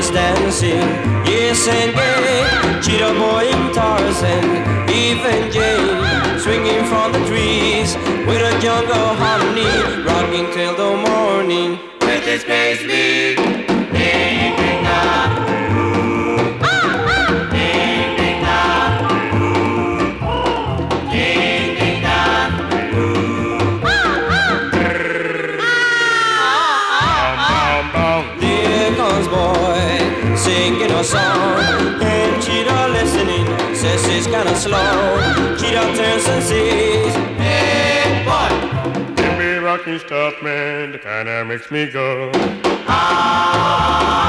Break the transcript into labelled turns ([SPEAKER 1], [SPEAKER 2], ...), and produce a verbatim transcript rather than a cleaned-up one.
[SPEAKER 1] just dancing, yes and gay. Cheetah boy and Tarzan, Eve and Jane, swinging from the trees with a jungle harmony, rocking till the morning with his space beat. Ding ding da, ding ding da, ding ding da. There comes boy singing a song, and Cheetah listening says it's kinda slow. Cheetah turns and says, hey boy,
[SPEAKER 2] give me rocking stuff, man, that kinda makes me go.
[SPEAKER 1] Ah.